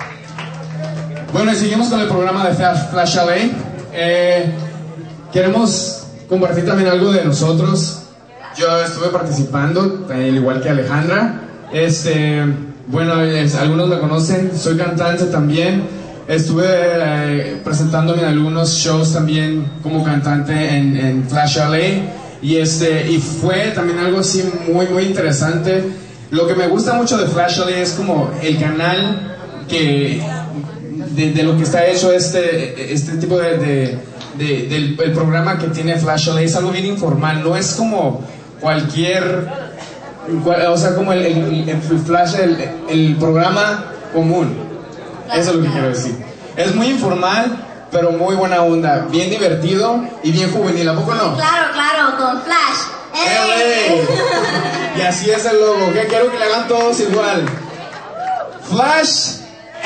Bueno, y seguimos con el programa de Flash LA. Queremos compartir también algo de nosotros. Yo estuve participando, al igual que Alejandra. Bueno, algunos me conocen, soy cantante también. Estuve presentándome en algunos shows también como cantante en Flash LA. Y fue también algo así muy, muy interesante. Lo que me gusta mucho de Flash LA es como el canal de lo que está hecho este tipo del programa que tiene Flash LA. Es algo bien informal, no es como cualquier, o sea, como el Flash, el programa común. Eso es lo que quiero decir. Es muy informal, pero muy buena onda, bien divertido y bien juvenil, ¿a poco no? Claro, con Flash LA. Y así es el logo, que quiero que le hagan todos igual. Flash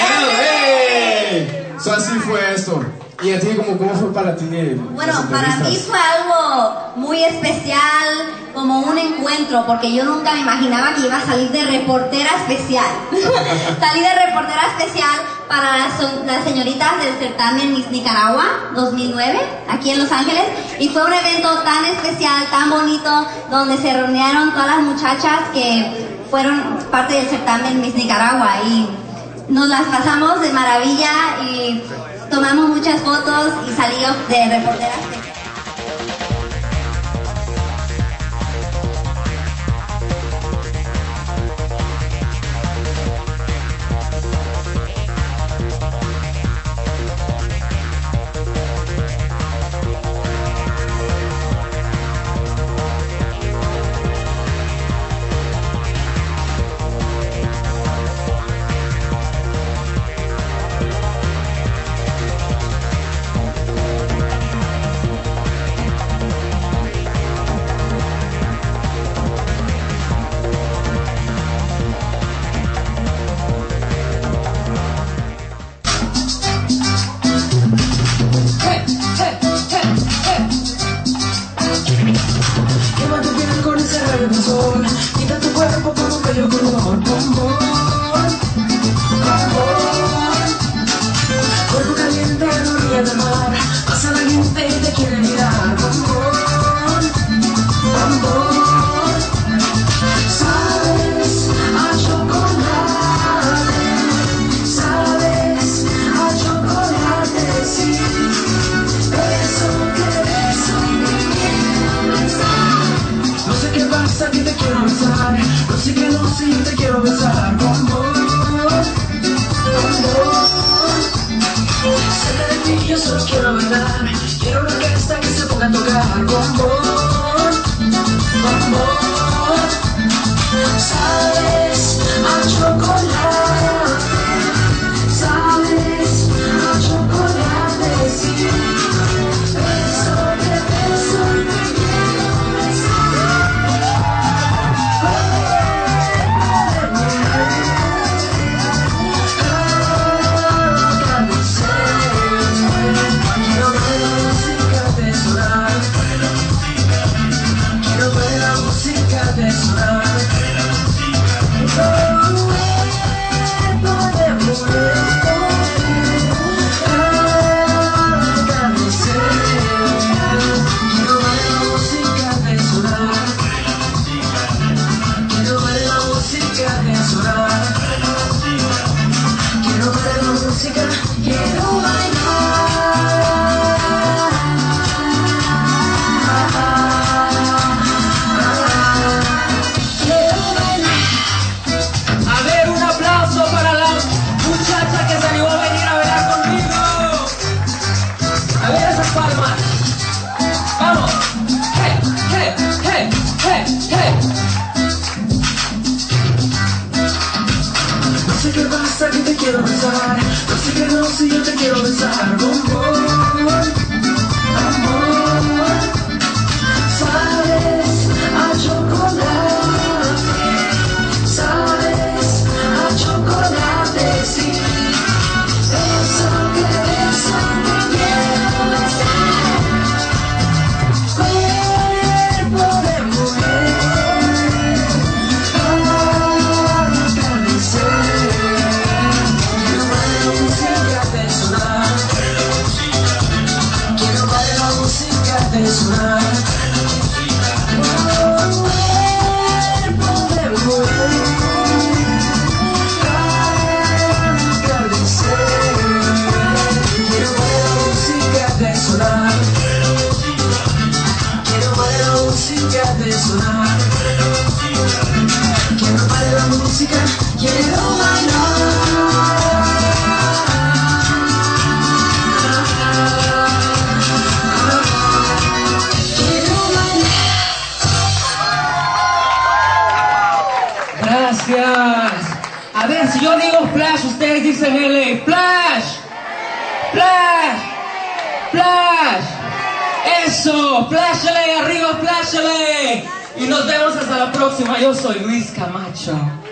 LA. So, así fue esto. ¿Y a ti cómo fue para ti? Bueno, para mí fue algo muy especial, como un encuentro, porque yo nunca me imaginaba que iba a salir de reportera especial. Salí de reportera especial para las señoritas del certamen Miss Nicaragua 2009, aquí en Los Ángeles, y fue un evento tan especial, tan bonito, donde se reunieron todas las muchachas que fueron parte del certamen Miss Nicaragua, y nos las pasamos de maravilla y tomamos muchas fotos y salí de reportera especial. Quita tu cuerpo con un bello color, bombón, cuerpo caliente en la orilla del mar, pasa la gente y te quiere mirar, bombón, sabes a chocolate, sabes a chocolate, sí, eso que no sé qué pasa que te quiero besar, no sé qué no, sí te quiero besar, bombón, cerca de ti yo solo quiero bailar, quiero una orquesta que se ponga a tocar, bombón, sabes a chocolate, sabes a chocolate, sí, beso que te quiero besar. Que te quiero besar, no sé qué no, si yo te quiero besar, bombón, amor, sabes a chocolate, sabes a chocolate, sí, eso que quiero besar, cuerpo de mujer, acariciar. dices, LA? Flash, Flash, Flash. Eso, Flash LA, arriba Flash LA. Y nos vemos hasta la próxima. Yo soy Luis Camacho.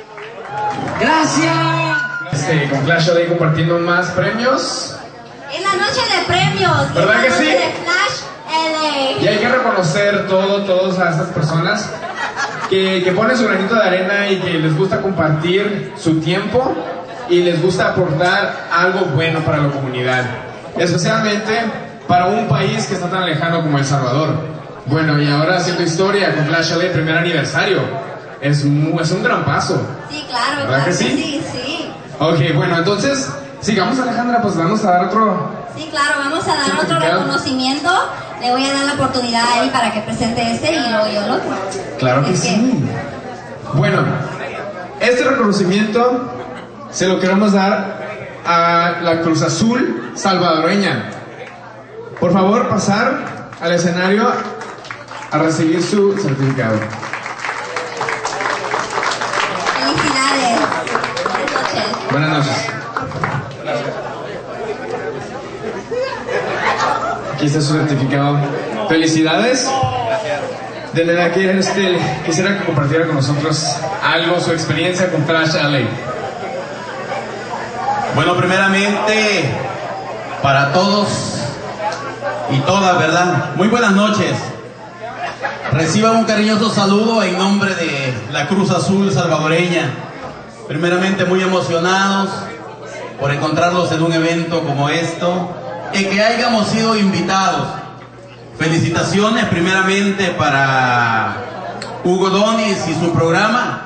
Gracias. Con Flash LA compartiendo más premios. Es la noche de premios. ¿Verdad que sí? Es la noche de Flash LA. Y hay que reconocer todas a estas personas que ponen su granito de arena y que les gusta compartir su tiempo y les gusta aportar algo bueno para la comunidad, especialmente para un país que está tan lejano como El Salvador. Bueno, y ahora haciendo historia con Flash LA, primer aniversario. Es un gran paso. Sí, claro, ¿verdad claro que sí? Sí. Ok, bueno, entonces, sigamos, Alejandra, pues vamos a dar otro... Sí, claro, vamos a dar otro certificado. reconocimiento. Le voy a dar la oportunidad a él para que presente este y luego yo el otro. Claro que sí. Bueno, este reconocimiento se lo queremos dar a la Cruz Azul salvadoreña. Por favor, pasar al escenario a recibir su certificado. Felicidades. Buenas noches. Buenas noches. Aquí está su certificado. Felicidades. De verdad que quisiera que compartiera con nosotros algo, su experiencia con Flash LA. Bueno, primeramente, para todos y todas, ¿verdad? Muy buenas noches. Reciban un cariñoso saludo en nombre de la Cruz Azul salvadoreña. Primeramente, muy emocionados por encontrarlos en un evento como esto y que hayamos sido invitados. Felicitaciones primeramente para Hugo Donis y su programa,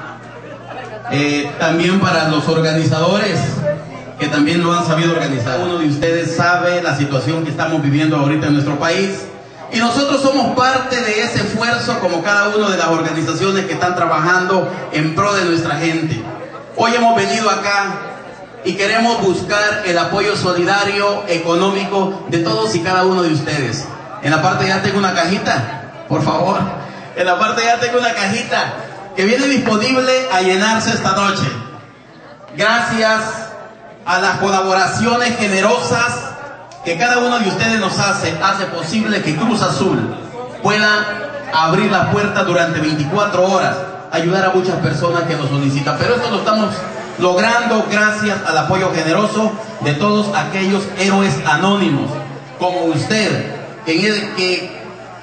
también para los organizadores que también lo han sabido organizar. Uno de ustedes sabe la situación que estamos viviendo ahorita en nuestro país y nosotros somos parte de ese esfuerzo como cada una de las organizaciones que están trabajando en pro de nuestra gente. Hoy hemos venido acá y queremos buscar el apoyo solidario, económico de todos y cada uno de ustedes. En la parte ya tengo una cajita, por favor. En la parte ya tengo una cajita que viene disponible a llenarse esta noche. Gracias a las colaboraciones generosas que cada uno de ustedes nos hace posible que Cruz Azul pueda abrir las puertas durante 24 horas, ayudar a muchas personas que nos solicitan. Pero esto lo estamos logrando gracias al apoyo generoso de todos aquellos héroes anónimos como usted, que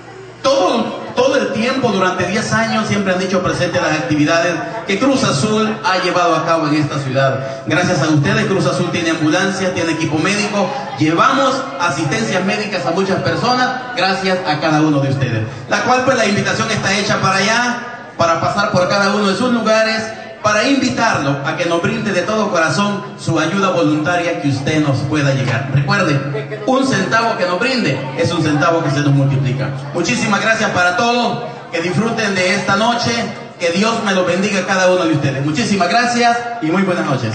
todo el tiempo, durante 10 años, siempre han dicho presente las actividades que Cruz Azul ha llevado a cabo en esta ciudad. Gracias a ustedes, Cruz Azul tiene ambulancia, tiene equipo médico, llevamos asistencias médicas a muchas personas, gracias a cada uno de ustedes. La cual pues la invitación está hecha para allá, para pasar por cada uno de sus lugares, para invitarlo a que nos brinde de todo corazón su ayuda voluntaria que usted nos pueda llegar. Recuerde, un centavo que nos brinde es un centavo que se nos multiplica. Muchísimas gracias para todos, que disfruten de esta noche, que Dios me lo bendiga a cada uno de ustedes. Muchísimas gracias y muy buenas noches.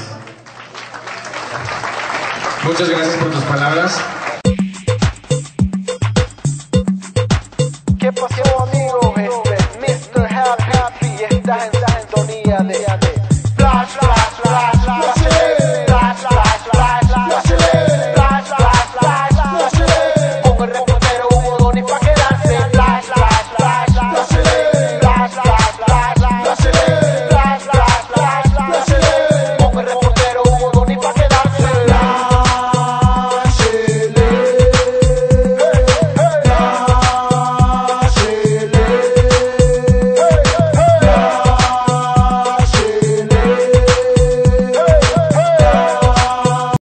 Muchas gracias por tus palabras. ¿Qué pasó, amigo? Mr. Happy, estás en sintonía de